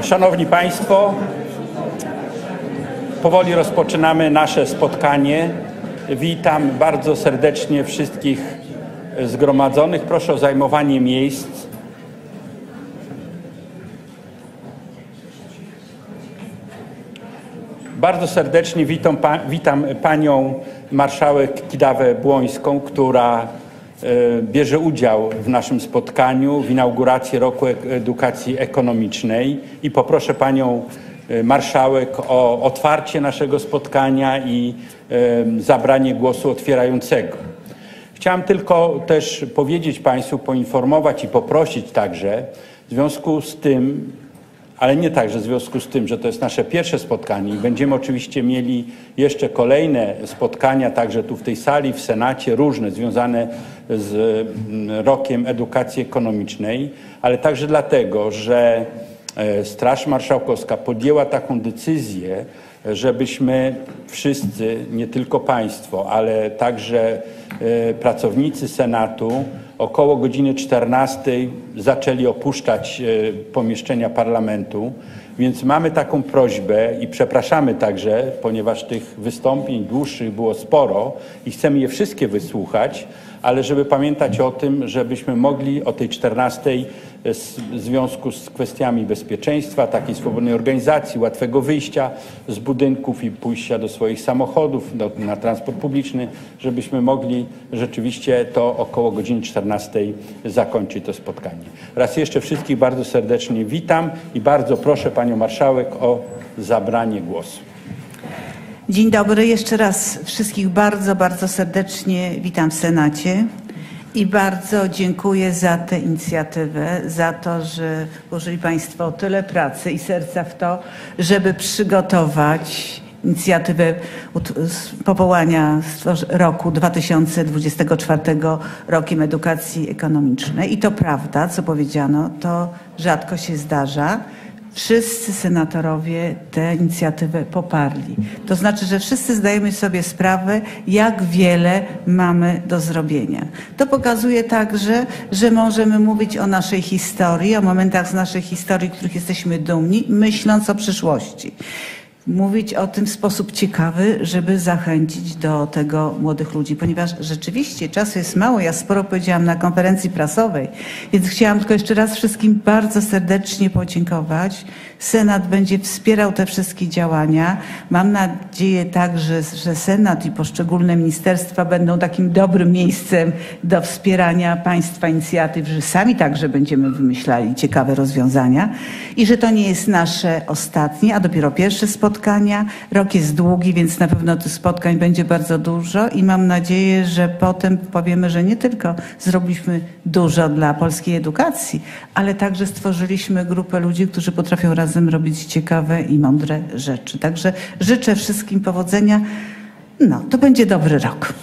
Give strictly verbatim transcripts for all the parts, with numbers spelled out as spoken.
Szanowni Państwo, powoli rozpoczynamy nasze spotkanie. Witam bardzo serdecznie wszystkich zgromadzonych. Proszę o zajmowanie miejsc. Bardzo serdecznie witam, witam Panią Marszałek Kidawę-Błońską, która bierze udział w naszym spotkaniu w inauguracji Roku Edukacji Ekonomicznej i poproszę Panią Marszałek o otwarcie naszego spotkania i zabranie głosu otwierającego. Chciałem tylko też powiedzieć Państwu, poinformować i poprosić także w związku z tym, ale nie także w związku z tym, że to jest nasze pierwsze spotkanie i będziemy oczywiście mieli jeszcze kolejne spotkania także tu w tej sali, w Senacie, różne związane z Rokiem Edukacji Ekonomicznej, ale także dlatego, że Straż Marszałkowska podjęła taką decyzję, żebyśmy wszyscy, nie tylko Państwo, ale także pracownicy Senatu około godziny czternastej zaczęli opuszczać pomieszczenia parlamentu, więc mamy taką prośbę i przepraszamy także, ponieważ tych wystąpień dłuższych było sporo i chcemy je wszystkie wysłuchać, ale żeby pamiętać o tym, żebyśmy mogli o tej czternastej w związku z kwestiami bezpieczeństwa, takiej swobodnej organizacji, łatwego wyjścia z budynków i pójścia do swoich samochodów, do, na transport publiczny, żebyśmy mogli rzeczywiście to około godziny czternastej zakończyć to spotkanie. Raz jeszcze wszystkich bardzo serdecznie witam i bardzo proszę Panią Marszałek o zabranie głosu. Dzień dobry. Jeszcze raz wszystkich bardzo, bardzo serdecznie witam w Senacie. I bardzo dziękuję za tę inicjatywę, za to, że włożyli Państwo tyle pracy i serca w to, żeby przygotować inicjatywę powołania roku dwa tysiące dwudziestego czwartego Rokiem Edukacji Ekonomicznej. I to prawda, co powiedziano, to rzadko się zdarza. Wszyscy senatorowie tę inicjatywę poparli. To znaczy, że wszyscy zdajemy sobie sprawę, jak wiele mamy do zrobienia. To pokazuje także, że możemy mówić o naszej historii, o momentach z naszej historii, których jesteśmy dumni, myśląc o przyszłości. Mówić o tym w sposób ciekawy, żeby zachęcić do tego młodych ludzi, ponieważ rzeczywiście czasu jest mało. Ja sporo powiedziałam na konferencji prasowej, więc chciałam tylko jeszcze raz wszystkim bardzo serdecznie podziękować. Senat będzie wspierał te wszystkie działania. Mam nadzieję także, że Senat i poszczególne ministerstwa będą takim dobrym miejscem do wspierania Państwa inicjatyw, że sami także będziemy wymyślali ciekawe rozwiązania i że to nie jest nasze ostatnie, a dopiero pierwsze spotkania. Rok jest długi, więc na pewno tych spotkań będzie bardzo dużo i mam nadzieję, że potem powiemy, że nie tylko zrobiliśmy dużo dla polskiej edukacji, ale także stworzyliśmy grupę ludzi, którzy potrafią razem robić ciekawe i mądre rzeczy. Także życzę wszystkim powodzenia. No, to będzie dobry rok.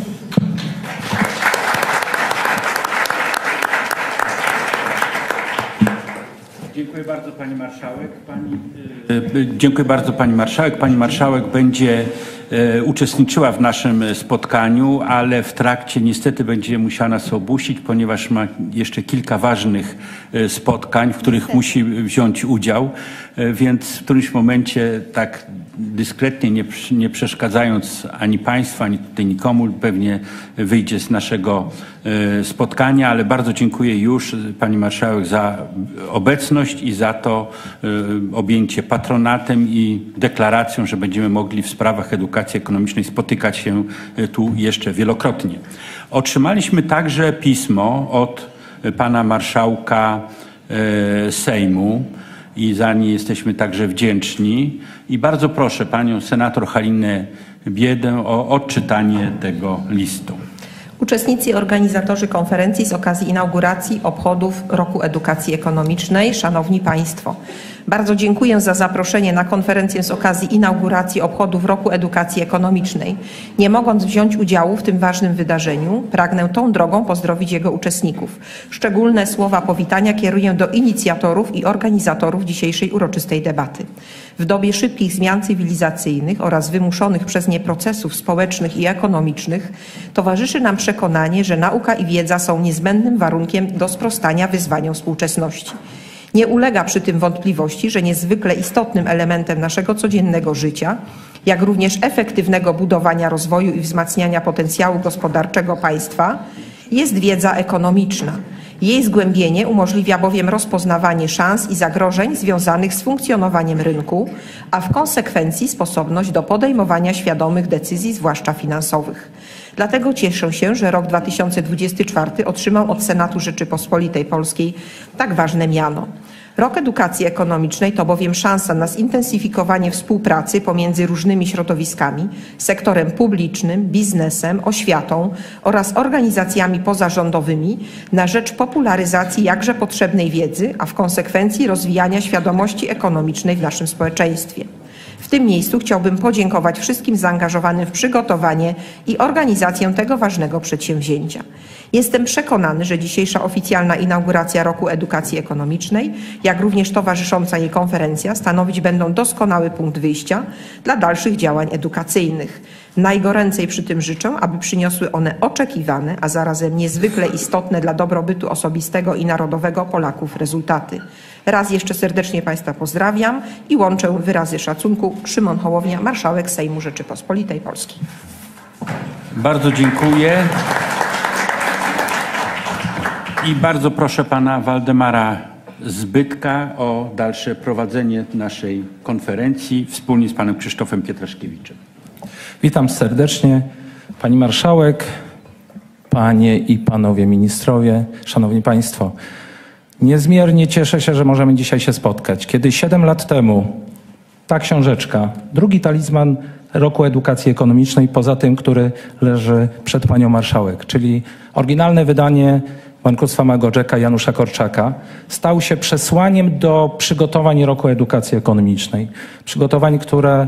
Dziękuję bardzo Pani Marszałek. Pani, e, dziękuję bardzo Pani Marszałek. Pani Marszałek będzie e, uczestniczyła w naszym spotkaniu, ale w trakcie niestety będzie musiała nas opuścić, ponieważ ma jeszcze kilka ważnych e, spotkań, w których musi wziąć udział, e, więc w którymś momencie tak dyskretnie, nie, nie przeszkadzając ani Państwu, ani tutaj nikomu, pewnie wyjdzie z naszego e, spotkania, ale bardzo dziękuję już Pani Marszałek za obecność i za to e, objęcie patronatem i deklaracją, że będziemy mogli w sprawach edukacji ekonomicznej spotykać się e, tu jeszcze wielokrotnie. Otrzymaliśmy także pismo od Pana Marszałka e, Sejmu i za nie jesteśmy także wdzięczni. I bardzo proszę Panią Senator Halinę Biedę o odczytanie tego listu. Uczestnicy i organizatorzy konferencji z okazji inauguracji obchodów Roku Edukacji Ekonomicznej, Szanowni Państwo, bardzo dziękuję za zaproszenie na konferencję z okazji inauguracji obchodów Roku Edukacji Ekonomicznej. Nie mogąc wziąć udziału w tym ważnym wydarzeniu, pragnę tą drogą pozdrowić jego uczestników. Szczególne słowa powitania kieruję do inicjatorów i organizatorów dzisiejszej uroczystej debaty. W dobie szybkich zmian cywilizacyjnych oraz wymuszonych przez nie procesów społecznych i ekonomicznych towarzyszy nam przekonanie, że nauka i wiedza są niezbędnym warunkiem do sprostania wyzwaniom współczesności. Nie ulega przy tym wątpliwości, że niezwykle istotnym elementem naszego codziennego życia, jak również efektywnego budowania rozwoju i wzmacniania potencjału gospodarczego państwa jest wiedza ekonomiczna. Jej zgłębienie umożliwia bowiem rozpoznawanie szans i zagrożeń związanych z funkcjonowaniem rynku, a w konsekwencji sposobność do podejmowania świadomych decyzji, zwłaszcza finansowych. Dlatego cieszę się, że rok dwa tysiące dwudziesty czwarty otrzymał od Senatu Rzeczypospolitej Polskiej tak ważne miano. Rok edukacji ekonomicznej to bowiem szansa na zintensyfikowanie współpracy pomiędzy różnymi środowiskami, sektorem publicznym, biznesem, oświatą oraz organizacjami pozarządowymi na rzecz popularyzacji jakże potrzebnej wiedzy, a w konsekwencji rozwijania świadomości ekonomicznej w naszym społeczeństwie. W tym miejscu chciałbym podziękować wszystkim zaangażowanym w przygotowanie i organizację tego ważnego przedsięwzięcia. Jestem przekonany, że dzisiejsza oficjalna inauguracja Roku Edukacji Ekonomicznej, jak również towarzysząca jej konferencja stanowić będą doskonały punkt wyjścia dla dalszych działań edukacyjnych. Najgoręcej przy tym życzę, aby przyniosły one oczekiwane, a zarazem niezwykle istotne dla dobrobytu osobistego i narodowego Polaków rezultaty. Raz jeszcze serdecznie Państwa pozdrawiam i łączę wyrazy szacunku. Szymon Hołownia, Marszałek Sejmu Rzeczypospolitej Polskiej. Bardzo dziękuję. I bardzo proszę pana Waldemara Zbytka o dalsze prowadzenie naszej konferencji wspólnie z panem Krzysztofem Pietraszkiewiczem. Witam serdecznie. Pani Marszałek, Panie i Panowie Ministrowie, Szanowni Państwo. Niezmiernie cieszę się, że możemy dzisiaj się spotkać. Kiedy siedem lat temu ta książeczka, drugi talizman Roku Edukacji Ekonomicznej, poza tym, który leży przed Panią Marszałek, czyli oryginalne wydanie bankructwa Magorzeka Janusza Korczaka, stał się przesłaniem do przygotowań Roku Edukacji Ekonomicznej. Przygotowań, które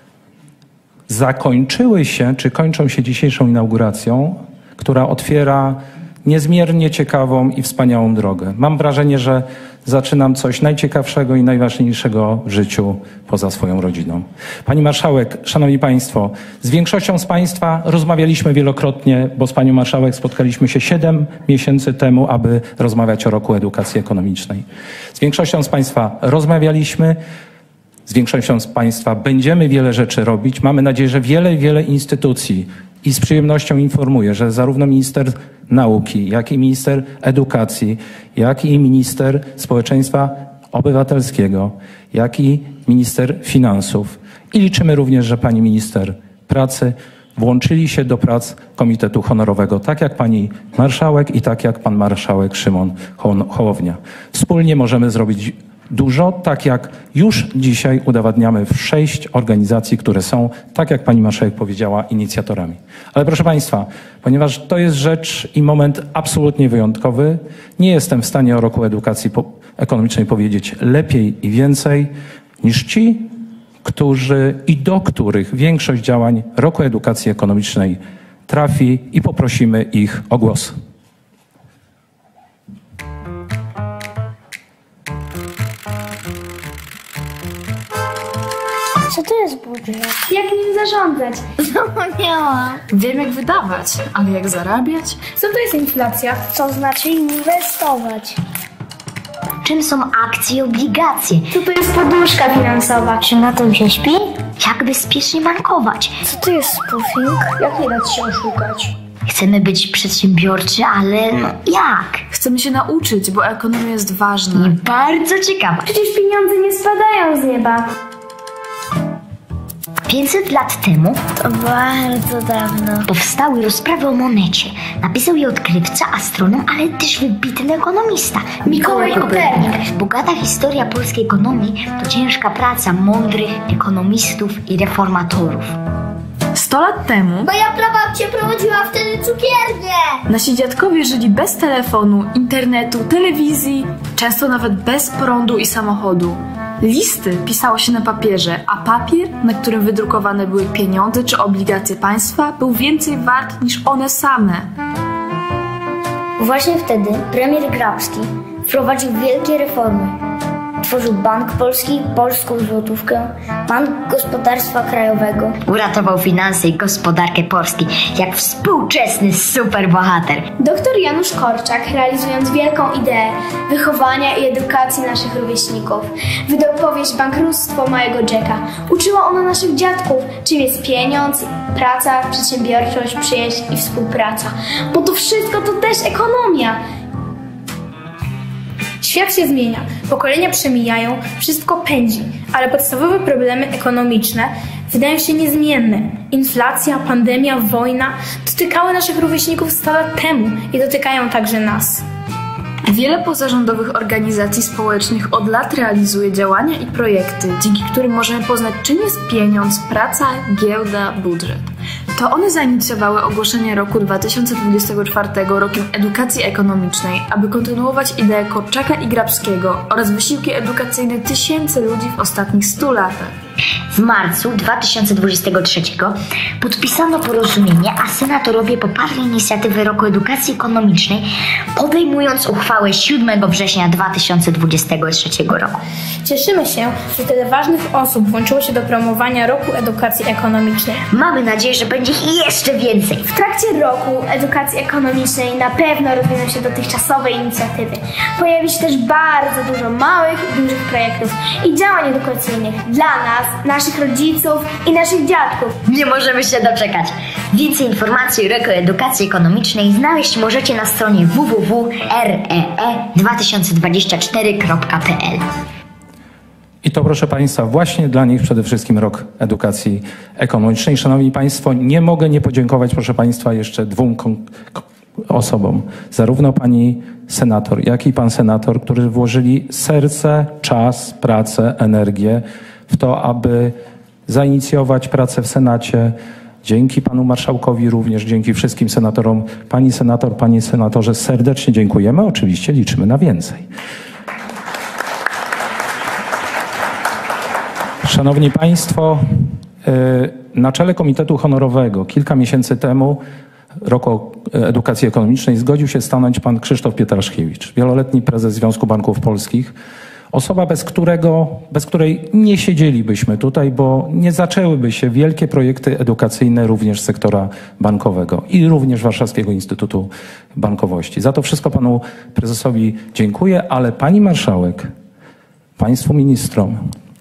zakończyły się, czy kończą się dzisiejszą inauguracją, która otwiera niezmiernie ciekawą i wspaniałą drogę. Mam wrażenie, że zaczynam coś najciekawszego i najważniejszego w życiu poza swoją rodziną. Pani Marszałek, Szanowni Państwo, z większością z Państwa rozmawialiśmy wielokrotnie, bo z Panią Marszałek spotkaliśmy się siedem miesięcy temu, aby rozmawiać o Roku Edukacji Ekonomicznej. Z większością z Państwa rozmawialiśmy, z większością z Państwa będziemy wiele rzeczy robić. Mamy nadzieję, że wiele, wiele instytucji i z przyjemnością informuję, że zarówno minister nauki, jak i minister edukacji, jak i minister społeczeństwa obywatelskiego, jak i minister finansów i liczymy również, że pani minister pracy włączyli się do prac Komitetu Honorowego, tak jak pani marszałek i tak jak pan marszałek Szymon Hołownia. Wspólnie możemy zrobić dużo, tak jak już dzisiaj udowadniamy w sześć organizacji, które są, tak jak pani marszałek powiedziała, inicjatorami. Ale proszę Państwa, ponieważ to jest rzecz i moment absolutnie wyjątkowy, nie jestem w stanie o Roku Edukacji Ekonomicznej powiedzieć lepiej i więcej niż ci, którzy i do których większość działań Roku Edukacji Ekonomicznej trafi i poprosimy ich o głos. Co to jest budżet? Jak nim zarządzać? Zapomniałam. Wiem jak wydawać, ale jak zarabiać? Co to jest inflacja? Co znaczy inwestować? Czym są akcje i obligacje? Co to jest poduszka finansowa? Czy na tym się śpi? Jak bezpiecznie bankować? Co to jest spoofing? Jak nie dać się oszukać? Chcemy być przedsiębiorczy, ale no, jak? Chcemy się nauczyć, bo ekonomia jest ważna. I bardzo ciekawa. Przecież pieniądze nie spadają z nieba. pięćset lat temu To bardzo dawno. powstały rozprawy o monecie. Napisał je odkrywca, astronom, ale też wybitny ekonomista Mikołaj Kopernik. Bogata historia polskiej ekonomii to ciężka praca mądrych ekonomistów i reformatorów. Sto lat temu Moja prababcia prowadziła wtedy cukiernię. nasi dziadkowie żyli bez telefonu, internetu, telewizji, często nawet bez prądu i samochodu. Listy pisało się na papierze, a papier, na którym wydrukowane były pieniądze czy obligacje państwa, był więcej wart niż one same. Właśnie wtedy premier Grabski wprowadził wielkie reformy. Stworzył Bank Polski, Polską Złotówkę, Bank Gospodarstwa Krajowego. Uratował finanse i gospodarkę Polski jak współczesny superbohater. Doktor Janusz Korczak, realizując wielką ideę wychowania i edukacji naszych rówieśników, wydał powieść Bankructwo małego Jacka. Uczyła ona naszych dziadków, czym jest pieniądz, praca, przedsiębiorczość, przyjaźń i współpraca. Bo to wszystko to też ekonomia. Świat się zmienia, pokolenia przemijają, wszystko pędzi, ale podstawowe problemy ekonomiczne wydają się niezmienne. Inflacja, pandemia, wojna dotykały naszych rówieśników sto lat temu i dotykają także nas. Wiele pozarządowych organizacji społecznych od lat realizuje działania i projekty, dzięki którym możemy poznać, czym jest pieniądz, praca, giełda, budżet. To one zainicjowały ogłoszenie roku dwa tysiące dwudziestego czwartego rokiem edukacji ekonomicznej, aby kontynuować ideę Korczaka i Grabskiego oraz wysiłki edukacyjne tysięcy ludzi w ostatnich stu latach. W marcu dwa tysiące dwudziestego trzeciego podpisano porozumienie, a senatorowie poparli inicjatywę Roku Edukacji Ekonomicznej, podejmując uchwałę siódmego września dwa tysiące dwudziestego trzeciego roku. Cieszymy się, że tyle ważnych osób włączyło się do promowania Roku Edukacji Ekonomicznej. Mamy nadzieję, że będzie ich jeszcze więcej. W trakcie Roku Edukacji Ekonomicznej na pewno rozwiną się dotychczasowe inicjatywy. Pojawi się też bardzo dużo małych i dużych projektów i działań edukacyjnych dla nas, naszych rodziców i naszych dziadków. Nie możemy się doczekać. Więcej informacji o Roku Edukacji Ekonomicznej znaleźć możecie na stronie w w w kropka r e e dwa tysiące dwadzieścia cztery kropka p l. I to, proszę Państwa, właśnie dla nich przede wszystkim Rok Edukacji Ekonomicznej. Szanowni Państwo, nie mogę nie podziękować, proszę Państwa, jeszcze dwóm osobom. Zarówno pani senator, jak i pan senator, którzy włożyli serce, czas, pracę, energię w to, aby zainicjować pracę w Senacie. Dzięki panu marszałkowi również, dzięki wszystkim senatorom. Pani senator, panie senatorze, serdecznie dziękujemy. Oczywiście liczymy na więcej. Szanowni Państwo, na czele Komitetu Honorowego kilka miesięcy temu Roku Edukacji Ekonomicznej zgodził się stanąć pan Krzysztof Pietraszkiewicz, wieloletni prezes Związku Banków Polskich. Osoba, bez którego, bez której nie siedzielibyśmy tutaj, bo nie zaczęłyby się wielkie projekty edukacyjne również sektora bankowego i również Warszawskiego Instytutu Bankowości. Za to wszystko panu prezesowi dziękuję, ale pani marszałek, państwu ministrom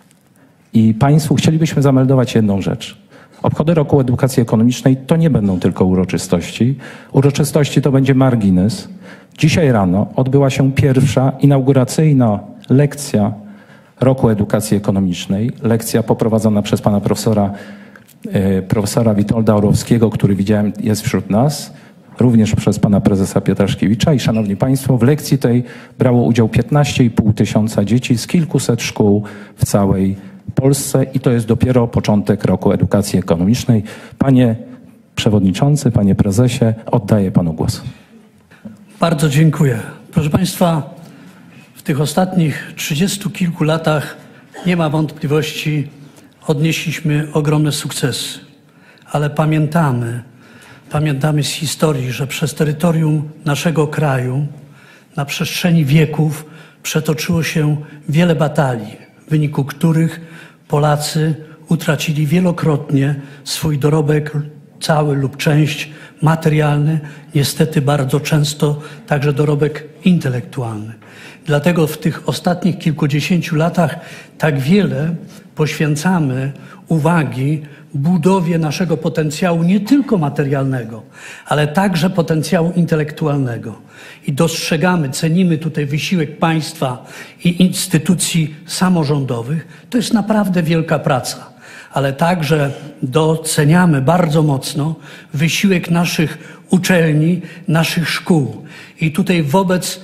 i państwu chcielibyśmy zameldować jedną rzecz. Obchody Roku Edukacji Ekonomicznej to nie będą tylko uroczystości. Uroczystości to będzie margines. Dzisiaj rano odbyła się pierwsza inauguracyjna lekcja Roku Edukacji Ekonomicznej. Lekcja poprowadzona przez pana profesora, e, profesora Witolda Orłowskiego, który widziałem jest wśród nas, również przez pana prezesa Pietraszkiewicza. I szanowni państwo, w lekcji tej brało udział piętnaście i pół tysiąca dzieci z kilkuset szkół w całej Polsce i to jest dopiero początek Roku Edukacji Ekonomicznej. Panie przewodniczący, panie prezesie, oddaję panu głos. Bardzo dziękuję. Proszę państwa, w tych ostatnich trzydziestu kilku latach nie ma wątpliwości, odnieśliśmy ogromne sukcesy, ale pamiętamy, pamiętamy z historii, że przez terytorium naszego kraju na przestrzeni wieków przetoczyło się wiele batalii, w wyniku których Polacy utracili wielokrotnie swój dorobek cały lub część materialny, niestety bardzo często także dorobek intelektualny. Dlatego w tych ostatnich kilkudziesięciu latach tak wiele poświęcamy uwagi budowie naszego potencjału nie tylko materialnego, ale także potencjału intelektualnego. I dostrzegamy, cenimy tutaj wysiłek państwa i instytucji samorządowych. To jest naprawdę wielka praca, ale także doceniamy bardzo mocno wysiłek naszych uczelni, naszych szkół. I tutaj wobec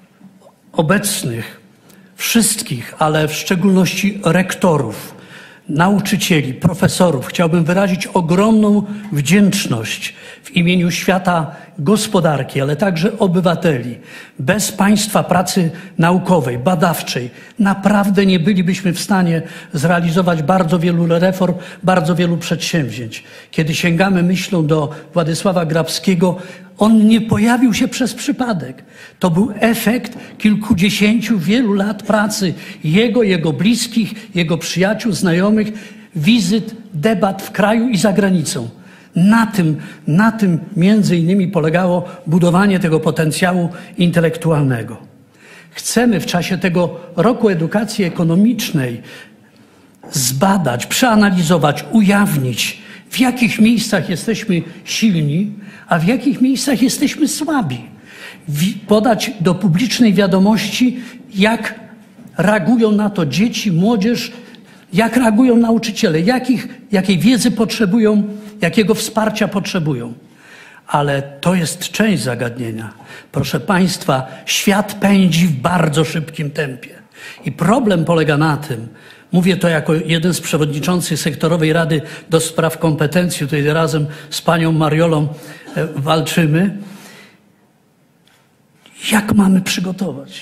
obecnych wszystkich, ale w szczególności rektorów, nauczycieli, profesorów chciałbym wyrazić ogromną wdzięczność w imieniu świata gospodarki, ale także obywateli. Bez państwa pracy naukowej, badawczej naprawdę nie bylibyśmy w stanie zrealizować bardzo wielu reform, bardzo wielu przedsięwzięć. Kiedy sięgamy myślą do Władysława Grabskiego, On nie pojawił się przez przypadek. To był efekt kilkudziesięciu, wielu lat pracy jego, jego bliskich, jego przyjaciół, znajomych, wizyt, debat w kraju i za granicą. Na tym, na tym między innymi polegało budowanie tego potencjału intelektualnego. Chcemy w czasie tego roku edukacji ekonomicznej zbadać, przeanalizować, ujawnić, w jakich miejscach jesteśmy silni, a w jakich miejscach jesteśmy słabi. Podać do publicznej wiadomości, jak reagują na to dzieci, młodzież, jak reagują nauczyciele, jakich, jakiej wiedzy potrzebują, jakiego wsparcia potrzebują. Ale to jest część zagadnienia. Proszę Państwa, świat pędzi w bardzo szybkim tempie. I problem polega na tym, mówię to jako jeden z przewodniczących Sektorowej Rady do Spraw Kompetencji, tutaj razem z panią Mariolą walczymy, jak mamy przygotować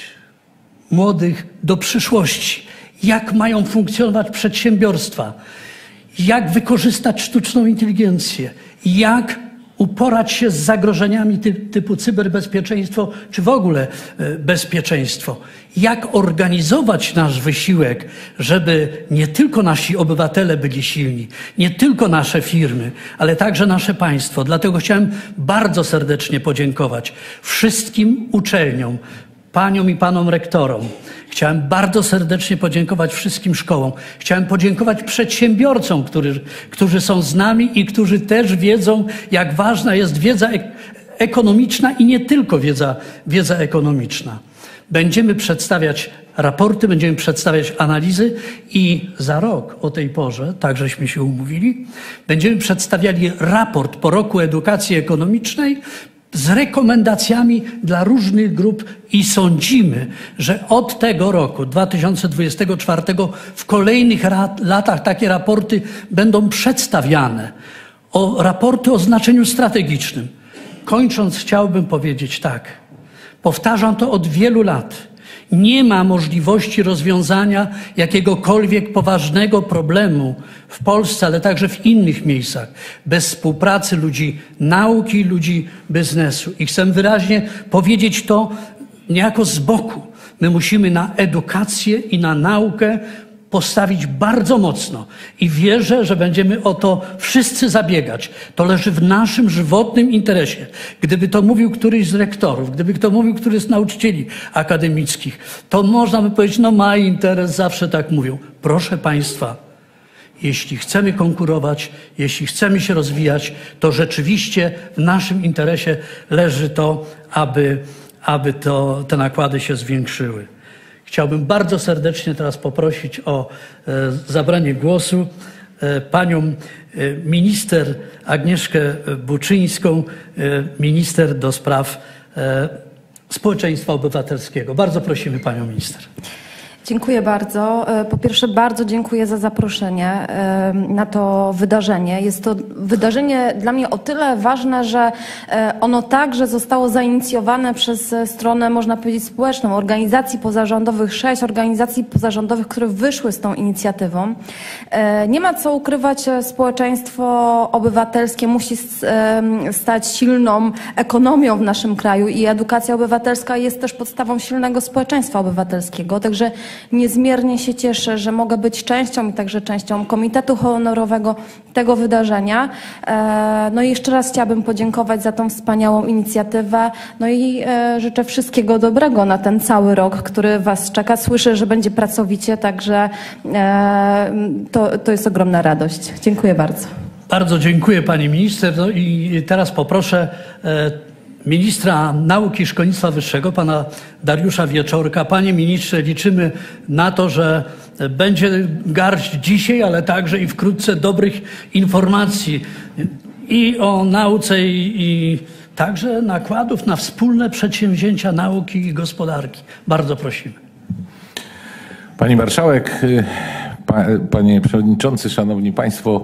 młodych do przyszłości, jak mają funkcjonować przedsiębiorstwa, jak wykorzystać sztuczną inteligencję, jak uporać się z zagrożeniami typu cyberbezpieczeństwo, czy w ogóle bezpieczeństwo. Jak organizować nasz wysiłek, żeby nie tylko nasi obywatele byli silni, nie tylko nasze firmy, ale także nasze państwo. Dlatego chciałem bardzo serdecznie podziękować wszystkim uczelniom, paniom i panom rektorom. Chciałem bardzo serdecznie podziękować wszystkim szkołom. Chciałem podziękować przedsiębiorcom, którzy, którzy są z nami i którzy też wiedzą, jak ważna jest wiedza ek ekonomiczna i nie tylko wiedza, wiedza ekonomiczna. Będziemy przedstawiać raporty, będziemy przedstawiać analizy i za rok o tej porze, tak żeśmy się umówili, będziemy przedstawiali raport po roku edukacji ekonomicznej z rekomendacjami dla różnych grup i sądzimy, że od tego roku, dwa tysiące dwudziestego czwartego, w kolejnych latach takie raporty będą przedstawiane. O, raporty o znaczeniu strategicznym. Kończąc, chciałbym powiedzieć tak. Powtarzam to od wielu lat. Nie ma możliwości rozwiązania jakiegokolwiek poważnego problemu w Polsce, ale także w innych miejscach, bez współpracy ludzi nauki, ludzi biznesu. I chcę wyraźnie powiedzieć to niejako z boku. My musimy na edukację i na naukę postawić bardzo mocno i wierzę, że będziemy o to wszyscy zabiegać. To leży w naszym żywotnym interesie. Gdyby to mówił któryś z rektorów, gdyby to mówił któryś z nauczycieli akademickich, to można by powiedzieć, no ma interes, zawsze tak mówią. Proszę Państwa, jeśli chcemy konkurować, jeśli chcemy się rozwijać, to rzeczywiście w naszym interesie leży to, aby, aby to, te nakłady się zwiększyły. Chciałbym bardzo serdecznie teraz poprosić o e, zabranie głosu e, panią e, minister Agnieszkę Buczyńską, e, minister do spraw e, społeczeństwa obywatelskiego. Bardzo prosimy panią minister. Dziękuję bardzo. Po pierwsze, bardzo dziękuję za zaproszenie na to wydarzenie. Jest to wydarzenie dla mnie o tyle ważne, że ono także zostało zainicjowane przez stronę, można powiedzieć, społeczną, organizacji pozarządowych, sześć organizacji pozarządowych, które wyszły z tą inicjatywą. Nie ma co ukrywać, społeczeństwo obywatelskie musi stać silną ekonomią w naszym kraju i edukacja obywatelska jest też podstawą silnego społeczeństwa obywatelskiego. Także niezmiernie się cieszę, że mogę być częścią i także częścią Komitetu Honorowego tego wydarzenia. No i jeszcze raz chciałabym podziękować za tą wspaniałą inicjatywę. No i życzę wszystkiego dobrego na ten cały rok, który Was czeka. Słyszę, że będzie pracowicie, także to, to jest ogromna radość. Dziękuję bardzo. Bardzo dziękuję pani minister. No i teraz poproszę ministra nauki i szkolnictwa wyższego, pana Dariusza Wieczorka. Panie ministrze, liczymy na to, że będzie garść dzisiaj, ale także i wkrótce dobrych informacji i o nauce, i, i także nakładów na wspólne przedsięwzięcia nauki i gospodarki. Bardzo prosimy. Pani marszałek, pa, panie przewodniczący, szanowni państwo,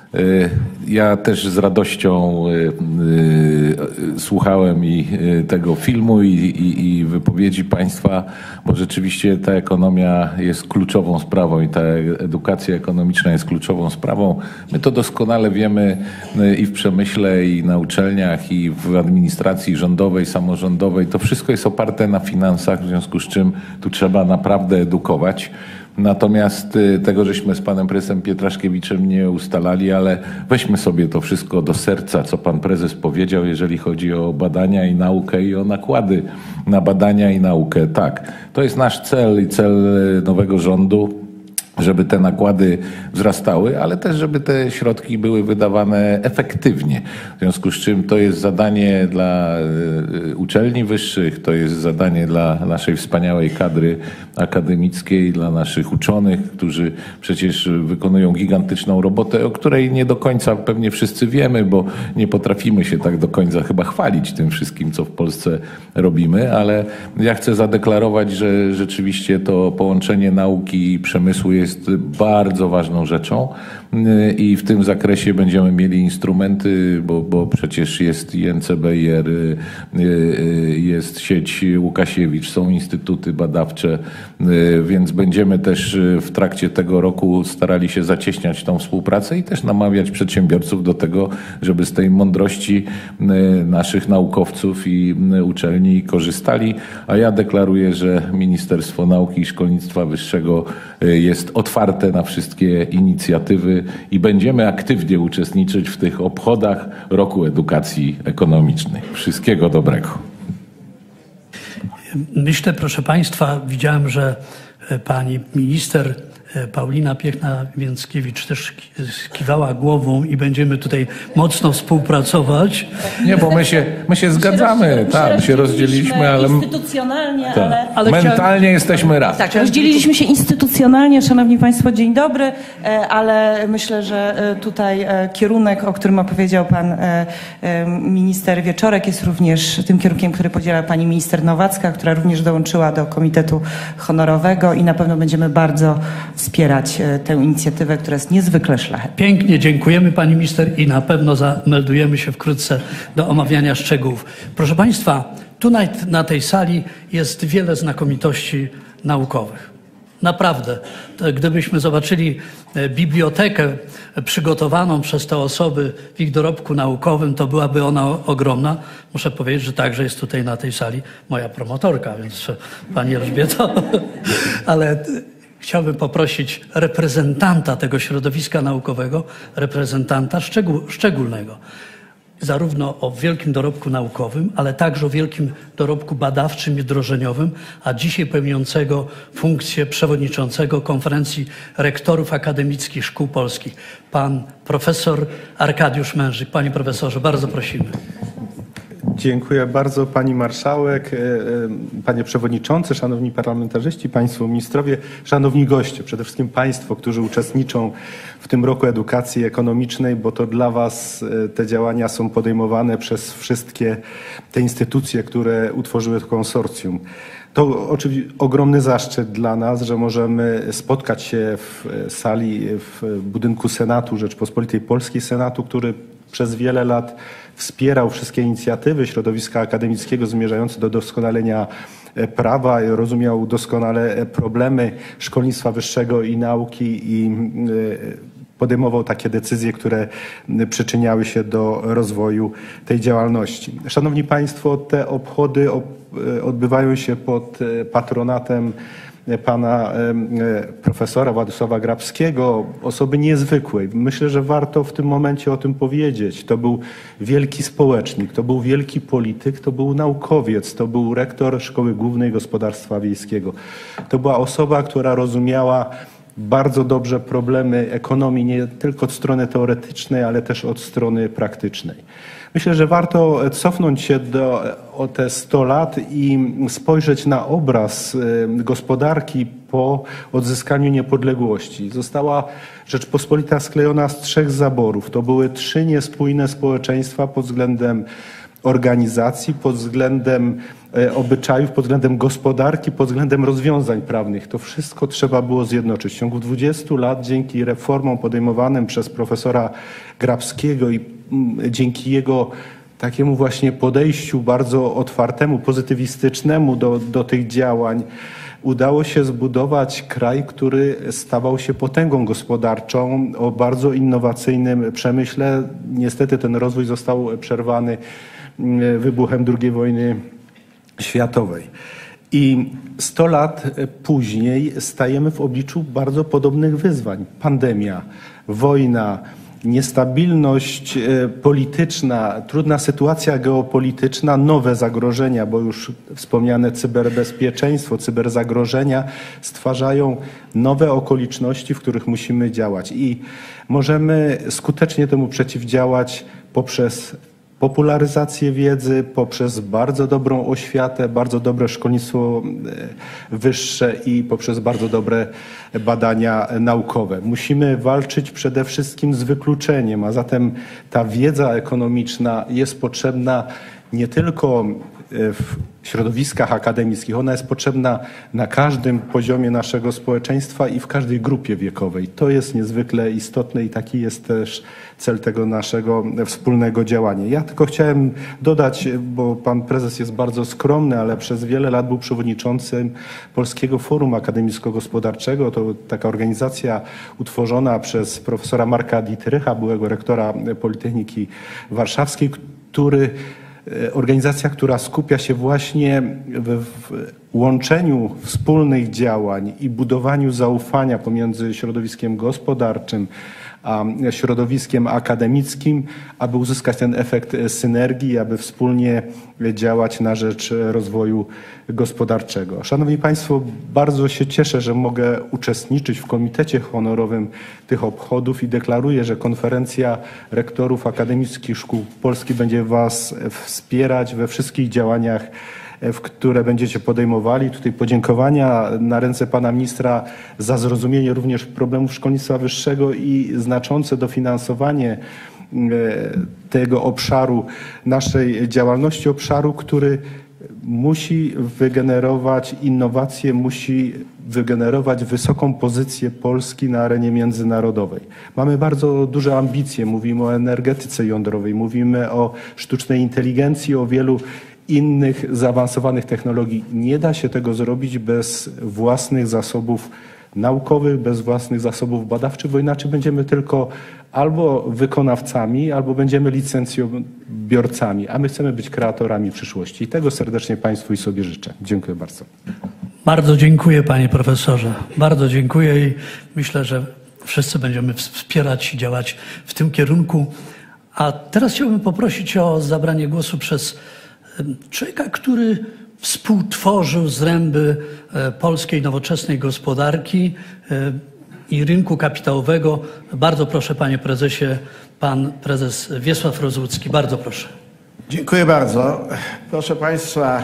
Ja też z radością słuchałem i tego filmu i, i, i wypowiedzi Państwa, bo rzeczywiście ta ekonomia jest kluczową sprawą i ta edukacja ekonomiczna jest kluczową sprawą. My to doskonale wiemy i w przemyśle, i na uczelniach, i w administracji rządowej, samorządowej. To wszystko jest oparte na finansach, w związku z czym tu trzeba naprawdę edukować. Natomiast tego, żeśmy z panem prezesem Pietraszkiewiczem nie ustalali, ale weźmy sobie to wszystko do serca, co pan prezes powiedział, jeżeli chodzi o badania i naukę i o nakłady na badania i naukę. Tak, to jest nasz cel i cel nowego rządu, żeby te nakłady wzrastały, ale też żeby te środki były wydawane efektywnie. W związku z czym to jest zadanie dla uczelni wyższych, to jest zadanie dla naszej wspaniałej kadry akademickiej, dla naszych uczonych, którzy przecież wykonują gigantyczną robotę, o której nie do końca pewnie wszyscy wiemy, bo nie potrafimy się tak do końca chyba chwalić tym wszystkim, co w Polsce robimy, ale ja chcę zadeklarować, że rzeczywiście to połączenie nauki i przemysłu jest jest bardzo ważną rzeczą i w tym zakresie będziemy mieli instrumenty, bo, bo przecież jest i N C B I R, jest sieć Łukasiewicz, są instytuty badawcze, więc będziemy też w trakcie tego roku starali się zacieśniać tą współpracę i też namawiać przedsiębiorców do tego, żeby z tej mądrości naszych naukowców i uczelni korzystali, a ja deklaruję, że Ministerstwo Nauki i Szkolnictwa Wyższego jest otwarte na wszystkie inicjatywy i będziemy aktywnie uczestniczyć w tych obchodach Roku Edukacji Ekonomicznej. Wszystkiego dobrego. Myślę, proszę Państwa, widziałem, że pani minister Paulina Piechna-Więckiewicz też kiwała głową i będziemy tutaj mocno współpracować. Nie, bo my się, my się zgadzamy, tak, my się rozdzieliliśmy, ale instytucjonalnie, tak. ale, ale mentalnie chciałem... jesteśmy razem. Tak, rozdzieliliśmy się instytucjonalnie, szanowni państwo, dzień dobry, ale myślę, że tutaj kierunek, o którym opowiedział pan minister Wieczorek, jest również tym kierunkiem, który podziela pani minister Nowacka, która również dołączyła do Komitetu Honorowego i na pewno będziemy bardzo wspierać tę inicjatywę, która jest niezwykle szlachetna. Pięknie dziękujemy pani minister i na pewno zameldujemy się wkrótce do omawiania szczegółów. Proszę państwa, tu na, na tej sali jest wiele znakomitości naukowych. Naprawdę. Gdybyśmy zobaczyli bibliotekę przygotowaną przez te osoby w ich dorobku naukowym, to byłaby ona ogromna. Muszę powiedzieć, że także jest tutaj na tej sali moja promotorka, więc pani Elżbieto, ale chciałbym poprosić reprezentanta tego środowiska naukowego, reprezentanta szczegół, szczególnego, zarówno o wielkim dorobku naukowym, ale także o wielkim dorobku badawczym i wdrożeniowym, a dzisiaj pełniącego funkcję przewodniczącego Konferencji Rektorów Akademickich Szkół Polskich, pan profesor Arkadiusz Mężyk. Panie profesorze, bardzo prosimy. Dziękuję bardzo pani marszałek, panie przewodniczący, szanowni parlamentarzyści, państwo ministrowie, szanowni goście, przede wszystkim państwo, którzy uczestniczą w tym roku edukacji ekonomicznej, bo to dla was te działania są podejmowane przez wszystkie te instytucje, które utworzyły to konsorcjum. To oczywiście ogromny zaszczyt dla nas, że możemy spotkać się w sali, w budynku Senatu Rzeczpospolitej Polskiej, Senatu, który przez wiele lat wspierał wszystkie inicjatywy środowiska akademickiego zmierzające do doskonalenia prawa, rozumiał doskonale problemy szkolnictwa wyższego i nauki i podejmował takie decyzje, które przyczyniały się do rozwoju tej działalności. Szanowni Państwo, te obchody odbywają się pod patronatem pana profesora Władysława Grabskiego, osoby niezwykłej. Myślę, że warto w tym momencie o tym powiedzieć. To był wielki społecznik, to był wielki polityk, to był naukowiec, to był rektor Szkoły Głównej Gospodarstwa Wiejskiego. To była osoba, która rozumiała bardzo dobrze problemy ekonomii, nie tylko od strony teoretycznej, ale też od strony praktycznej. Myślę, że warto cofnąć się do, o te sto lat i spojrzeć na obraz gospodarki po odzyskaniu niepodległości. Została Rzeczpospolita sklejona z trzech zaborów. To były trzy niespójne społeczeństwa pod względem organizacji, pod względem obyczajów, pod względem gospodarki, pod względem rozwiązań prawnych. To wszystko trzeba było zjednoczyć. W ciągu dwudziestu lat dzięki reformom podejmowanym przez profesora Grabskiego i dzięki jego takiemu właśnie podejściu bardzo otwartemu, pozytywistycznemu do, do tych działań udało się zbudować kraj, który stawał się potęgą gospodarczą o bardzo innowacyjnym przemyśle. Niestety ten rozwój został przerwany wybuchem drugiej wojny światowej. I sto lat później stajemy w obliczu bardzo podobnych wyzwań. Pandemia, wojna, niestabilność polityczna, trudna sytuacja geopolityczna, nowe zagrożenia, bo już wspomniane cyberbezpieczeństwo, cyberzagrożenia stwarzają nowe okoliczności, w których musimy działać. I możemy skutecznie temu przeciwdziałać poprzez popularyzację wiedzy, poprzez bardzo dobrą oświatę, bardzo dobre szkolnictwo wyższe i poprzez bardzo dobre badania naukowe. Musimy walczyć przede wszystkim z wykluczeniem, a zatem ta wiedza ekonomiczna jest potrzebna nie tylko w środowiskach akademickich, ona jest potrzebna na każdym poziomie naszego społeczeństwa i w każdej grupie wiekowej. To jest niezwykle istotne i taki jest też cel tego naszego wspólnego działania. Ja tylko chciałem dodać, bo pan prezes jest bardzo skromny, ale przez wiele lat był przewodniczącym Polskiego Forum Akademicko-Gospodarczego. To taka organizacja utworzona przez profesora Marka Dieterycha, byłego rektora Politechniki Warszawskiej, który organizacja, która skupia się właśnie w, w łączeniu wspólnych działań i budowaniu zaufania pomiędzy środowiskiem gospodarczym a środowiskiem akademickim, aby uzyskać ten efekt synergii, aby wspólnie działać na rzecz rozwoju gospodarczego. Szanowni Państwo, bardzo się cieszę, że mogę uczestniczyć w komitecie honorowym tych obchodów i deklaruję, że konferencja rektorów akademickich szkół polskich będzie Was wspierać we wszystkich działaniach, w które będziecie podejmowali. Tutaj podziękowania na ręce pana ministra za zrozumienie również problemów szkolnictwa wyższego i znaczące dofinansowanie tego obszaru naszej działalności, obszaru, który musi wygenerować innowacje, musi wygenerować wysoką pozycję Polski na arenie międzynarodowej. Mamy bardzo duże ambicje, mówimy o energetyce jądrowej, mówimy o sztucznej inteligencji, o wielu innych zaawansowanych technologii. Nie da się tego zrobić bez własnych zasobów naukowych, bez własnych zasobów badawczych, bo inaczej będziemy tylko albo wykonawcami, albo będziemy licencjobiorcami, a my chcemy być kreatorami przyszłości. I tego serdecznie Państwu i sobie życzę. Dziękuję bardzo. Bardzo dziękuję, panie profesorze. Bardzo dziękuję i myślę, że wszyscy będziemy wspierać i działać w tym kierunku. A teraz chciałbym poprosić o zabranie głosu przez człowieka, który współtworzył zręby polskiej nowoczesnej gospodarki i rynku kapitałowego. Bardzo proszę, panie prezesie, pan prezes Wiesław Rozłucki. Bardzo proszę. Dziękuję bardzo. Proszę państwa,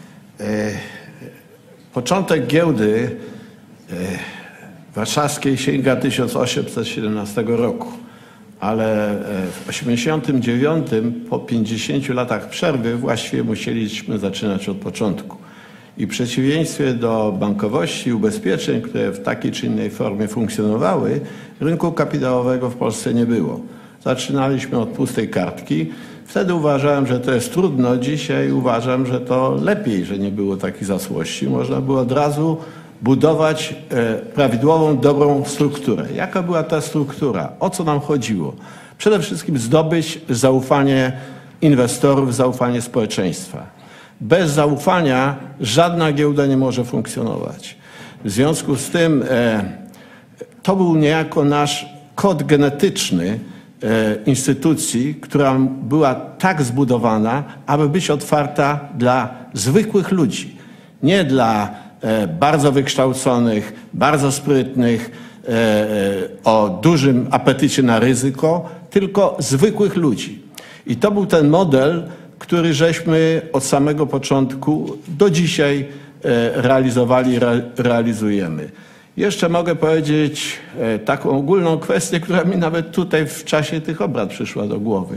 początek giełdy warszawskiej sięga tysiąc osiemset siedemnastego roku. Ale w osiemdziesiątym dziewiątym, po pięćdziesięciu latach przerwy, właściwie musieliśmy zaczynać od początku. I w przeciwieństwie do bankowości i ubezpieczeń, które w takiej czy innej formie funkcjonowały, rynku kapitałowego w Polsce nie było. Zaczynaliśmy od pustej kartki. Wtedy uważałem, że to jest trudno. Dzisiaj uważam, że to lepiej, że nie było takich zasłości. Można było od razu budować prawidłową, dobrą strukturę. Jaka była ta struktura? O co nam chodziło? Przede wszystkim zdobyć zaufanie inwestorów, zaufanie społeczeństwa. Bez zaufania żadna giełda nie może funkcjonować. W związku z tym to był niejako nasz kod genetyczny instytucji, która była tak zbudowana, aby być otwarta dla zwykłych ludzi. Nie dla bardzo wykształconych, bardzo sprytnych, o dużym apetycie na ryzyko, tylko zwykłych ludzi. I to był ten model, który żeśmy od samego początku do dzisiaj realizowali, realizujemy. Jeszcze mogę powiedzieć taką ogólną kwestię, która mi nawet tutaj w czasie tych obrad przyszła do głowy.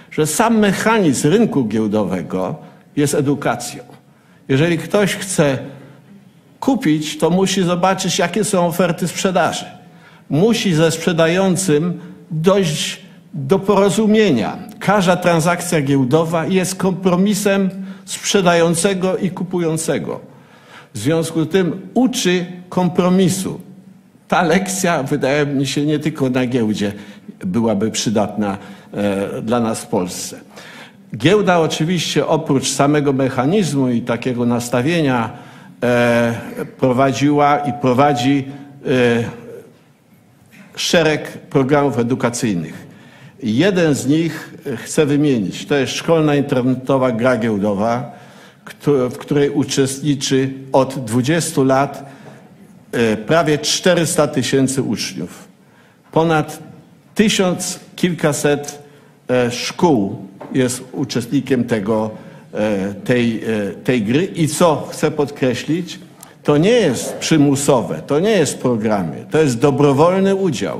że sam mechanizm rynku giełdowego jest edukacją. Jeżeli ktoś chce kupić, to musi zobaczyć, jakie są oferty sprzedaży. Musi ze sprzedającym dojść do porozumienia. Każda transakcja giełdowa jest kompromisem sprzedającego i kupującego. W związku z tym uczy kompromisu. Ta lekcja, wydaje mi się, nie tylko na giełdzie byłaby przydatna e, dla nas w Polsce. Giełda oczywiście oprócz samego mechanizmu i takiego nastawienia e, prowadziła i prowadzi e, szereg programów edukacyjnych. Jeden z nich chcę wymienić. To jest szkolna internetowa gra giełdowa, w której uczestniczy od dwudziestu lat prawie czterysta tysięcy uczniów. Ponad tysiąc kilkaset szkół jest uczestnikiem tego, tej, tej gry i co chcę podkreślić, to nie jest przymusowe, to nie jest w programie, to jest dobrowolny udział.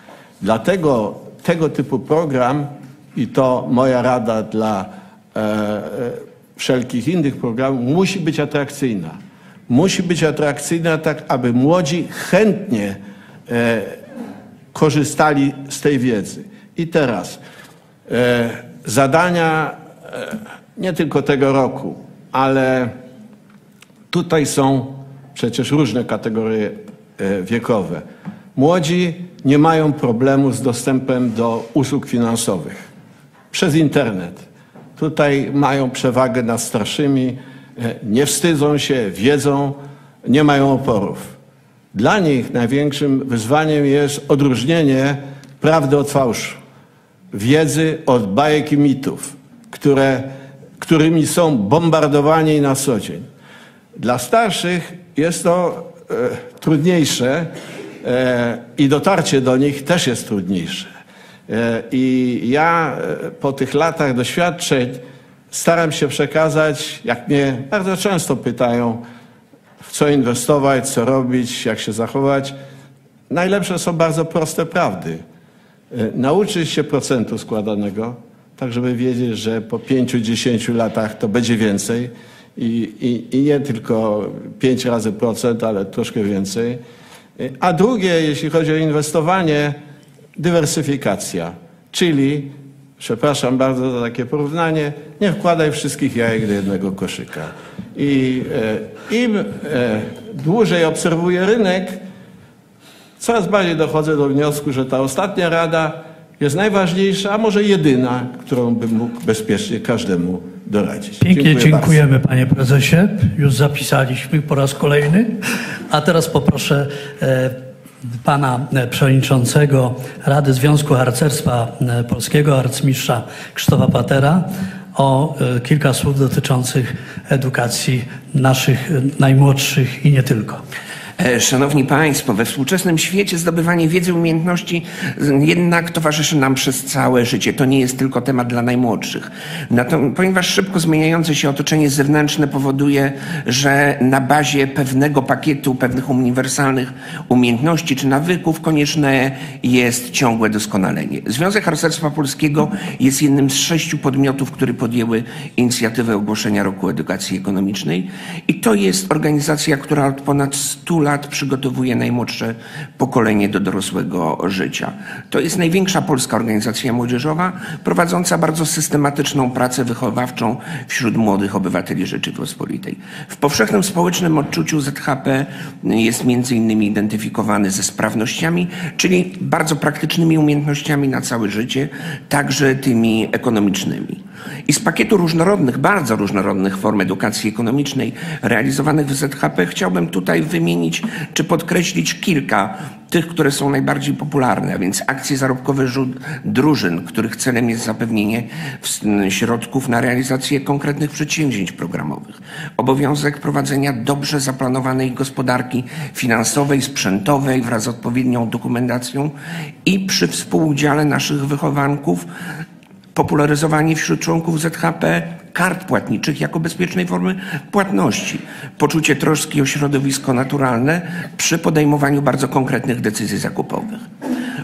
Dlatego tego typu program i to moja rada dla e, wszelkich innych programów musi być atrakcyjna. Musi być atrakcyjna tak, aby młodzi chętnie e, korzystali z tej wiedzy. I teraz e, zadania e, nie tylko tego roku, ale tutaj są przecież różne kategorie e, wiekowe. Młodzi nie mają problemu z dostępem do usług finansowych przez internet. Tutaj mają przewagę nad starszymi, nie wstydzą się, wiedzą, nie mają oporów. Dla nich największym wyzwaniem jest odróżnienie prawdy od fałszu, wiedzy od bajek i mitów, które, którymi są bombardowani na co dzień. Dla starszych jest to e, trudniejsze e, i dotarcie do nich też jest trudniejsze. E, I ja e, po tych latach doświadczeń staram się przekazać, jak mnie bardzo często pytają, w co inwestować, co robić, jak się zachować. Najlepsze są bardzo proste prawdy. Nauczyć się procentu składanego, tak żeby wiedzieć, że po pięciu, dziesięciu latach to będzie więcej i, i, i nie tylko pięć razy procent, ale troszkę więcej. A drugie, jeśli chodzi o inwestowanie, dywersyfikacja, czyli przepraszam bardzo za takie porównanie, nie wkładaj wszystkich jajek do jednego koszyka. I e, im e, dłużej obserwuję rynek, coraz bardziej dochodzę do wniosku, że ta ostatnia rada jest najważniejsza, a może jedyna, którą bym mógł bezpiecznie każdemu doradzić. Pięknie Dziękuję dziękujemy bardzo. Panie Prezesie. Już zapisaliśmy po raz kolejny. A teraz poproszę e, Pana Przewodniczącego Rady Związku Harcerstwa Polskiego, arcymistrza Krzysztofa Patera, o kilka słów dotyczących edukacji naszych najmłodszych i nie tylko. Szanowni Państwo, we współczesnym świecie zdobywanie wiedzy i umiejętności jednak towarzyszy nam przez całe życie. To nie jest tylko temat dla najmłodszych. Ponieważ szybko zmieniające się otoczenie zewnętrzne powoduje, że na bazie pewnego pakietu, pewnych uniwersalnych umiejętności czy nawyków konieczne jest ciągłe doskonalenie. Związek Harcerstwa Polskiego jest jednym z sześciu podmiotów, które podjęły inicjatywę ogłoszenia Roku Edukacji Ekonomicznej i to jest organizacja, która od ponad stu lat przygotowuje najmłodsze pokolenie do dorosłego życia. To jest największa polska organizacja młodzieżowa, prowadząca bardzo systematyczną pracę wychowawczą wśród młodych obywateli Rzeczypospolitej. W powszechnym społecznym odczuciu Z H P jest między innymi identyfikowany ze sprawnościami, czyli bardzo praktycznymi umiejętnościami na całe życie, także tymi ekonomicznymi. I z pakietu różnorodnych, bardzo różnorodnych form edukacji ekonomicznej realizowanych w Z H P chciałbym tutaj wymienić czy podkreślić kilka tych, które są najbardziej popularne, a więc akcje zarobkowe drużyn, których celem jest zapewnienie środków na realizację konkretnych przedsięwzięć programowych. Obowiązek prowadzenia dobrze zaplanowanej gospodarki finansowej, sprzętowej wraz z odpowiednią dokumentacją i przy współudziale naszych wychowanków popularyzowanie wśród członków Z H P kart płatniczych jako bezpiecznej formy płatności, poczucie troski o środowisko naturalne przy podejmowaniu bardzo konkretnych decyzji zakupowych.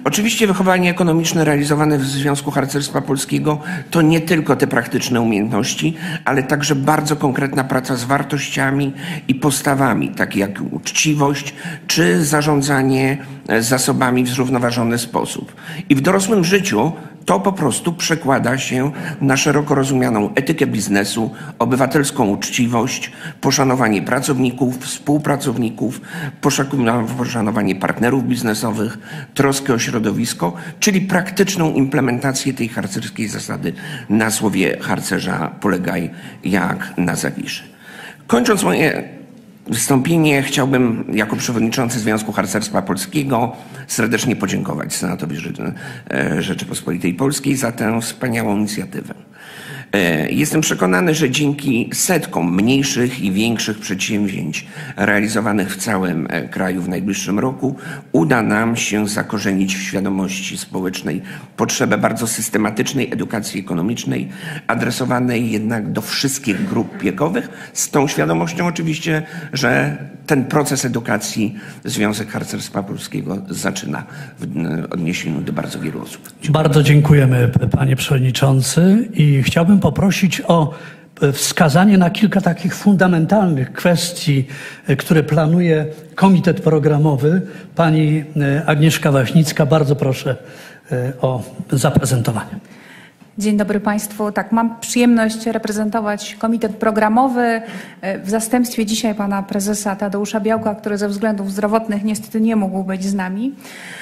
Oczywiście wychowanie ekonomiczne realizowane w Związku Harcerstwa Polskiego to nie tylko te praktyczne umiejętności, ale także bardzo konkretna praca z wartościami i postawami, takie jak uczciwość czy zarządzanie zasobami w zrównoważony sposób. I w dorosłym życiu to po prostu przekłada się na szeroko rozumianą etykę biznesu, obywatelską uczciwość, poszanowanie pracowników, współpracowników, poszanowanie partnerów biznesowych, troskę o środowisko, czyli praktyczną implementację tej harcerskiej zasady na słowie harcerza polegaj jak na zawiszy. Kończąc moje wystąpienie, chciałbym jako przewodniczący Związku Harcerstwa Polskiego serdecznie podziękować Senatowi Rzeczypospolitej Polskiej za tę wspaniałą inicjatywę. Jestem przekonany, że dzięki setkom mniejszych i większych przedsięwzięć realizowanych w całym kraju w najbliższym roku uda nam się zakorzenić w świadomości społecznej potrzebę bardzo systematycznej edukacji ekonomicznej, adresowanej jednak do wszystkich grup wiekowych, z tą świadomością oczywiście, że ten proces edukacji Związek Harcerstwa Polskiego zaczyna w odniesieniu do bardzo wielu osób. Bardzo dziękujemy, panie przewodniczący, i chciałbym poprosić o wskazanie na kilka takich fundamentalnych kwestii, które planuje Komitet Programowy. Pani Agnieszka Waśnicka, bardzo proszę o zaprezentowanie. Dzień dobry Państwu. Tak, mam przyjemność reprezentować Komitet Programowy w zastępstwie dzisiaj pana prezesa Tadeusza Białka, który ze względów zdrowotnych niestety nie mógł być z nami.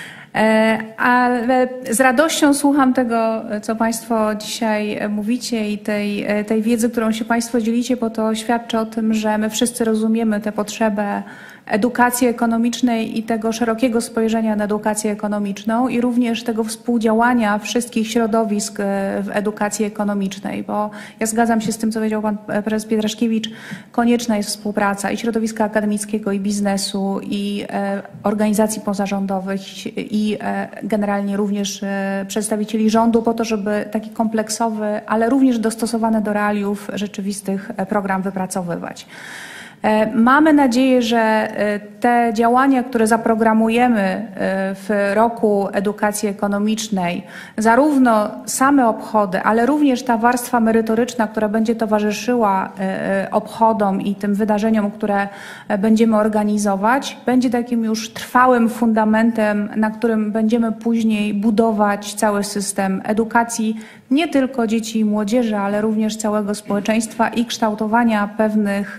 Ale z radością słucham tego, co Państwo dzisiaj mówicie i tej, tej wiedzy, którą się Państwo dzielicie, bo to świadczy o tym, że my wszyscy rozumiemy tę potrzebę edukacji ekonomicznej i tego szerokiego spojrzenia na edukację ekonomiczną i również tego współdziałania wszystkich środowisk w edukacji ekonomicznej, bo ja zgadzam się z tym, co powiedział pan prezes Pietraszkiewicz, konieczna jest współpraca i środowiska akademickiego, i biznesu, i organizacji pozarządowych, i generalnie również przedstawicieli rządu po to, żeby taki kompleksowy, ale również dostosowany do realiów rzeczywistych program wypracowywać. Mamy nadzieję, że te działania, które zaprogramujemy w roku edukacji ekonomicznej, zarówno same obchody, ale również ta warstwa merytoryczna, która będzie towarzyszyła obchodom i tym wydarzeniom, które będziemy organizować, będzie takim już trwałym fundamentem, na którym będziemy później budować cały system edukacji nie tylko dzieci i młodzieży, ale również całego społeczeństwa i kształtowania pewnych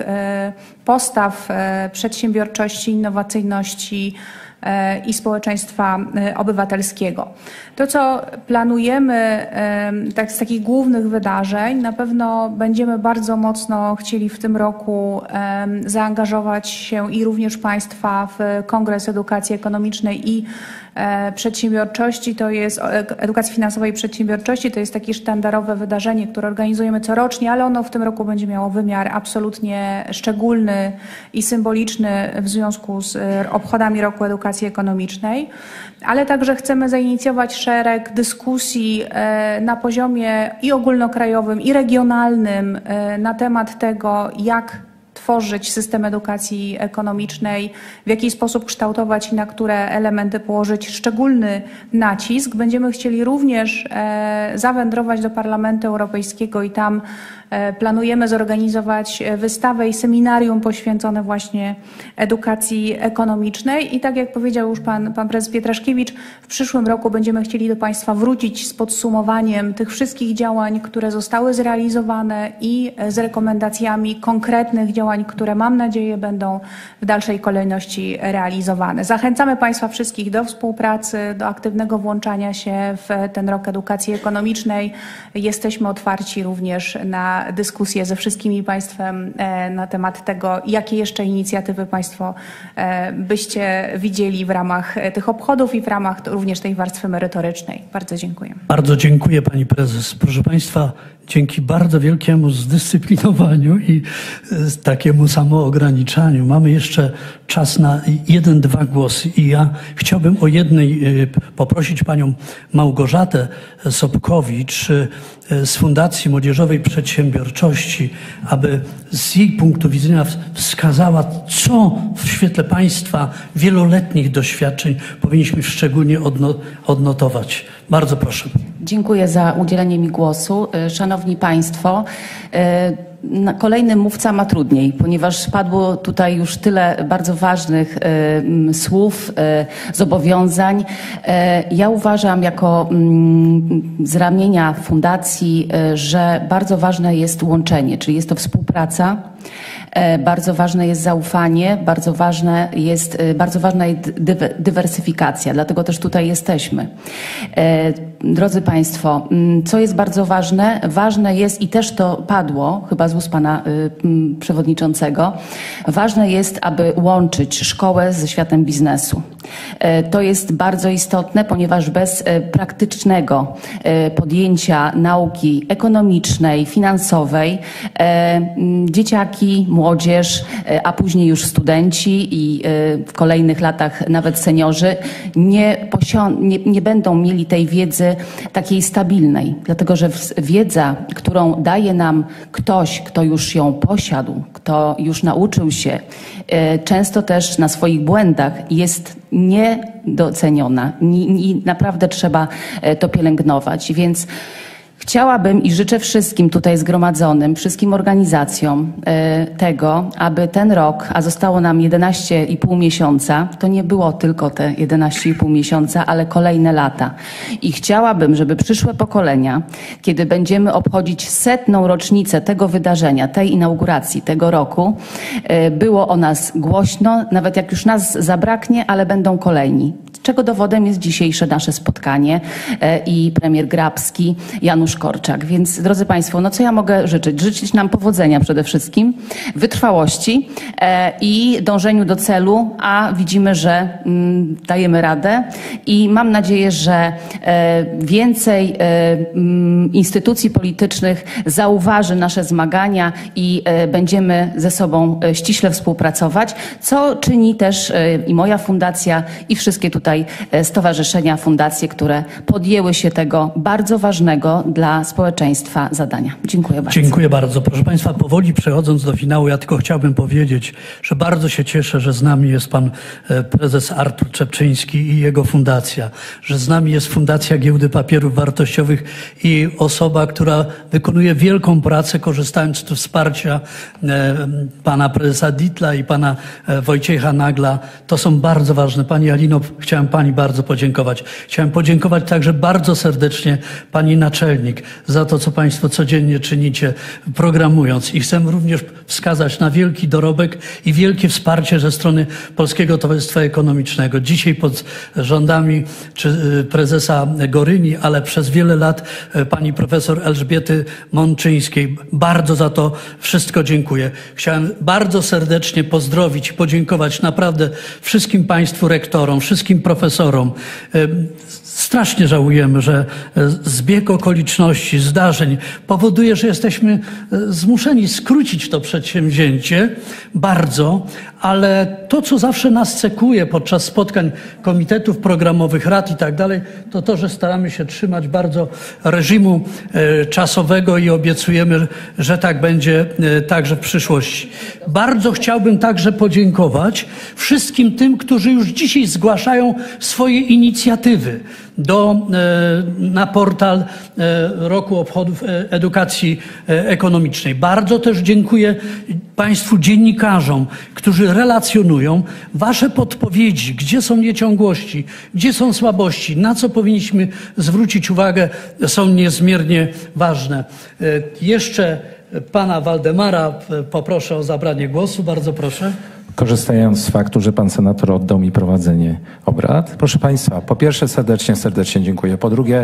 postaw przedsiębiorczości, innowacyjności i społeczeństwa obywatelskiego. To, co planujemy tak, z takich głównych wydarzeń, na pewno będziemy bardzo mocno chcieli w tym roku zaangażować się i również Państwa w Kongres Edukacji Ekonomicznej i Przedsiębiorczości, to jest edukacji finansowej i przedsiębiorczości, to jest takie sztandarowe wydarzenie, które organizujemy corocznie, ale ono w tym roku będzie miało wymiar absolutnie szczególny i symboliczny w związku z obchodami Roku Edukacji Ekonomicznej, ale także chcemy zainicjować szereg dyskusji na poziomie i ogólnokrajowym, i regionalnym na temat tego, jak tworzyć system edukacji ekonomicznej, w jaki sposób kształtować i na które elementy położyć szczególny nacisk. Będziemy chcieli również zawędrować do Parlamentu Europejskiego i tam planujemy zorganizować wystawę i seminarium poświęcone właśnie edukacji ekonomicznej i tak jak powiedział już pan, pan prezes Pietraszkiewicz, w przyszłym roku będziemy chcieli do Państwa wrócić z podsumowaniem tych wszystkich działań, które zostały zrealizowane i z rekomendacjami konkretnych działań, które mam nadzieję będą w dalszej kolejności realizowane. Zachęcamy Państwa wszystkich do współpracy, do aktywnego włączania się w ten rok edukacji ekonomicznej. Jesteśmy otwarci również na dyskusję ze wszystkimi Państwem na temat tego, jakie jeszcze inicjatywy Państwo byście widzieli w ramach tych obchodów i w ramach również tej warstwy merytorycznej. Bardzo dziękuję. Bardzo dziękuję Pani Prezes. Proszę Państwa, dzięki bardzo wielkiemu zdyscyplinowaniu i takiemu samoograniczaniu mamy jeszcze czas na jeden, dwa głosy. I ja chciałbym o jednej poprosić panią Małgorzatę Sobkowicz z Fundacji Młodzieżowej Przedsiębiorczości, aby z jej punktu widzenia wskazała, co w świetle państwa wieloletnich doświadczeń powinniśmy szczególnie odno odnotować. Bardzo proszę. Dziękuję za udzielenie mi głosu. Szanowni Państwo, kolejny mówca ma trudniej, ponieważ padło tutaj już tyle bardzo ważnych y, słów, y, zobowiązań. Y, ja uważam jako y, z ramienia fundacji, y, że bardzo ważne jest łączenie, czyli jest to współpraca. Bardzo ważne jest zaufanie, bardzo, ważne jest, bardzo ważna jest dywersyfikacja, dlatego też tutaj jesteśmy. Drodzy Państwo, co jest bardzo ważne? Ważne jest, i też to padło, chyba z ust Pana Przewodniczącego, ważne jest, aby łączyć szkołę ze światem biznesu. To jest bardzo istotne, ponieważ bez praktycznego podjęcia nauki ekonomicznej, finansowej, dzieciaki, młodzież, a później już studenci i w kolejnych latach nawet seniorzy nie, nie, nie będą mieli tej wiedzy takiej stabilnej, dlatego że wiedza, którą daje nam ktoś, kto już ją posiadł, kto już nauczył się, często też na swoich błędach jest niedoceniona i naprawdę trzeba to pielęgnować, więc chciałabym i życzę wszystkim tutaj zgromadzonym, wszystkim organizacjom tego, aby ten rok, a zostało nam jedenaście i pół miesiąca, to nie było tylko te jedenaście i pół miesiąca, ale kolejne lata. I chciałabym, żeby przyszłe pokolenia, kiedy będziemy obchodzić setną rocznicę tego wydarzenia, tej inauguracji, tego roku, było o nas głośno, nawet jak już nas zabraknie, ale będą kolejni. Czego dowodem jest dzisiejsze nasze spotkanie i premier Grabski, Janusz Korczak. Więc drodzy Państwo, no co ja mogę życzyć? Życzyć nam powodzenia przede wszystkim, wytrwałości i dążeniu do celu, a widzimy, że mm, dajemy radę i mam nadzieję, że więcej instytucji politycznych zauważy nasze zmagania i będziemy ze sobą ściśle współpracować, co czyni też i moja fundacja, i wszystkie tutaj stowarzyszenia, fundacje, które podjęły się tego bardzo ważnego dla społeczeństwa zadania. Dziękuję bardzo. Dziękuję bardzo. Proszę Państwa, powoli przechodząc do finału, ja tylko chciałbym powiedzieć, że bardzo się cieszę, że z nami jest Pan Prezes Artur Czepczyński i jego fundacja, że z nami jest Fundacja Giełdy Papierów Wartościowych i osoba, która wykonuje wielką pracę, korzystając z wsparcia Pana Prezesa Dietla i Pana Wojciecha Nagla. To są bardzo ważne. Pani Alino, chciałem Pani bardzo podziękować. Chciałem podziękować także bardzo serdecznie Pani Naczelnik za to, co Państwo codziennie czynicie, programując. I chcę również wskazać na wielki dorobek i wielkie wsparcie ze strony Polskiego Towarzystwa Ekonomicznego. Dzisiaj pod rządami czy prezesa Goryni, ale przez wiele lat Pani profesor Elżbiety Mączyńskiej. Bardzo za to wszystko dziękuję. Chciałem bardzo serdecznie pozdrowić i podziękować naprawdę wszystkim Państwu rektorom, wszystkim profesorom. Strasznie żałujemy, że zbieg okoliczności, zdarzeń powoduje, że jesteśmy zmuszeni skrócić to przedsięwzięcie bardzo, ale to, co zawsze nas cekuje podczas spotkań komitetów programowych, rad i tak dalej, to to, że staramy się trzymać bardzo reżimu czasowego i obiecujemy, że tak będzie także w przyszłości. Bardzo chciałbym także podziękować wszystkim tym, którzy już dzisiaj zgłaszają swoje inicjatywy do, na portal Roku Obchodów Edukacji Ekonomicznej. Bardzo też dziękuję Państwu dziennikarzom, którzy relacjonują Wasze podpowiedzi, gdzie są nieciągłości, gdzie są słabości, na co powinniśmy zwrócić uwagę, są niezmiernie ważne. Jeszcze Pana Waldemara poproszę o zabranie głosu. Bardzo proszę. Korzystając z faktu, że pan senator oddał mi prowadzenie obrad. Proszę Państwa, po pierwsze serdecznie, serdecznie dziękuję. Po drugie,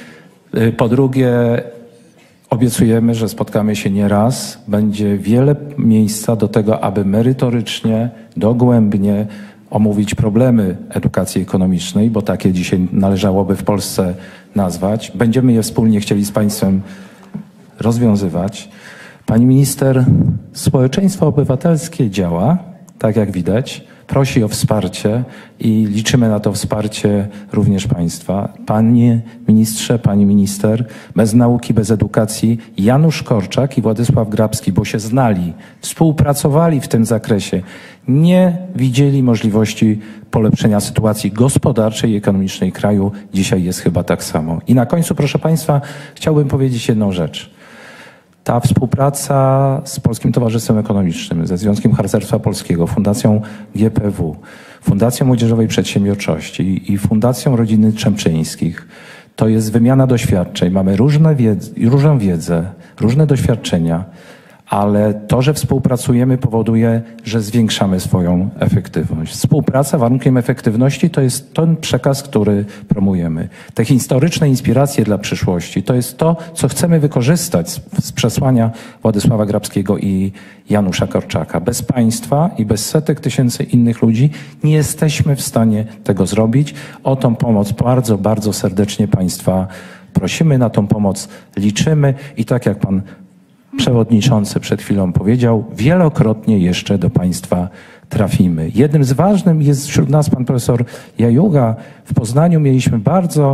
po drugie obiecujemy, że spotkamy się nie raz. Będzie wiele miejsca do tego, aby merytorycznie, dogłębnie omówić problemy edukacji ekonomicznej, bo takie dzisiaj należałoby w Polsce nazwać. Będziemy je wspólnie chcieli z Państwem rozwiązywać. Pani minister, społeczeństwo obywatelskie działa, tak jak widać, prosi o wsparcie i liczymy na to wsparcie również państwa. Panie ministrze, pani minister, bez nauki, bez edukacji Janusz Korczak i Władysław Grabski, bo się znali, współpracowali w tym zakresie, nie widzieli możliwości polepszenia sytuacji gospodarczej i ekonomicznej kraju. Dzisiaj jest chyba tak samo. I na końcu, proszę państwa, chciałbym powiedzieć jedną rzecz. Ta współpraca z Polskim Towarzystwem Ekonomicznym, ze Związkiem Harcerstwa Polskiego, Fundacją G P W, Fundacją Młodzieżowej Przedsiębiorczości i Fundacją Rodziny Trzemczyńskich, to jest wymiana doświadczeń. Mamy różne wiedz, różną wiedzę, różne doświadczenia, ale to, że współpracujemy, powoduje, że zwiększamy swoją efektywność. Współpraca warunkiem efektywności to jest ten przekaz, który promujemy. Te historyczne inspiracje dla przyszłości to jest to, co chcemy wykorzystać z, z przesłania Władysława Grabskiego i Janusza Korczaka. Bez państwa i bez setek tysięcy innych ludzi nie jesteśmy w stanie tego zrobić. O tą pomoc bardzo, bardzo serdecznie państwa prosimy, na tą pomoc liczymy i tak jak pan przewodniczący przed chwilą powiedział, wielokrotnie jeszcze do państwa trafimy. Jednym z ważnych jest wśród nas pan profesor Jajuga. W Poznaniu mieliśmy bardzo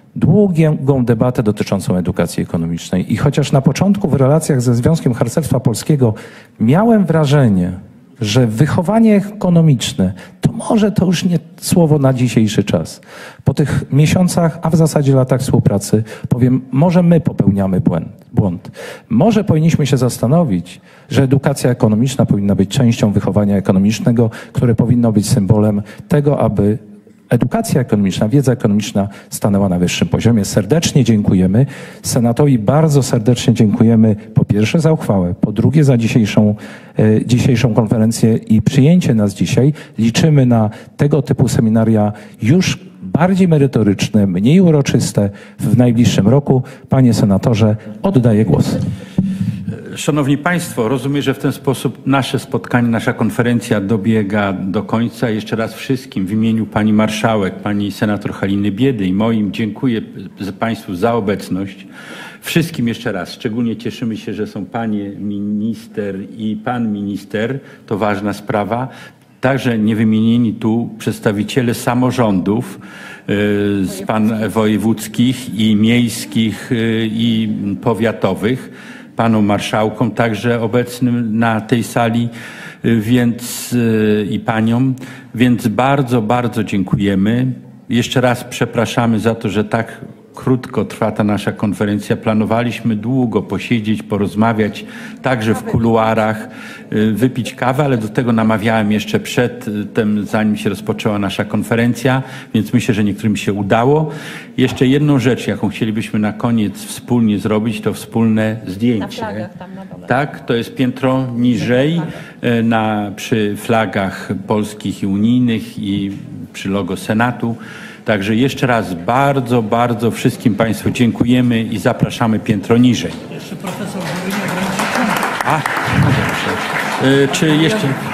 długą debatę dotyczącą edukacji ekonomicznej i chociaż na początku w relacjach ze Związkiem Harcerstwa Polskiego miałem wrażenie, że wychowanie ekonomiczne to może to już nie słowo na dzisiejszy czas. Po tych miesiącach, a w zasadzie latach współpracy powiem, może my popełniamy błęd. błąd. Może powinniśmy się zastanowić, że edukacja ekonomiczna powinna być częścią wychowania ekonomicznego, które powinno być symbolem tego, aby edukacja ekonomiczna, wiedza ekonomiczna stanęła na wyższym poziomie. Serdecznie dziękujemy. Senatowi bardzo serdecznie dziękujemy po pierwsze za uchwałę, po drugie za dzisiejszą, e, dzisiejszą konferencję i przyjęcie nas dzisiaj. Liczymy na tego typu seminaria już bardziej merytoryczne, mniej uroczyste w najbliższym roku. Panie senatorze, oddaję głos. Szanowni Państwo, rozumiem, że w ten sposób nasze spotkanie, nasza konferencja dobiega do końca. Jeszcze raz wszystkim w imieniu pani marszałek, pani senator Haliny Biedy i moim dziękuję Państwu za obecność. Wszystkim jeszcze raz, szczególnie cieszymy się, że są panie minister i pan minister, to ważna sprawa. Także niewymienieni tu przedstawiciele samorządów z pan wojewódzkich i miejskich i powiatowych, panom marszałkom także obecnym na tej sali, więc i paniom, więc bardzo, bardzo dziękujemy. Jeszcze raz przepraszamy za to, że tak krótko trwa ta nasza konferencja. Planowaliśmy długo posiedzieć, porozmawiać, także w kuluarach, wypić kawę, ale do tego namawiałem jeszcze przed tym, zanim się rozpoczęła nasza konferencja, więc myślę, że niektórym się udało. Jeszcze jedną rzecz, jaką chcielibyśmy na koniec wspólnie zrobić, to wspólne zdjęcie. Na flagach, tam na dole. Tak, to jest piętro niżej, na, przy flagach polskich i unijnych i przy logo Senatu. Także jeszcze raz bardzo, bardzo wszystkim Państwu dziękujemy i zapraszamy piętro niżej. Jeszcze profesor A, no dobrze. Czy jeszcze...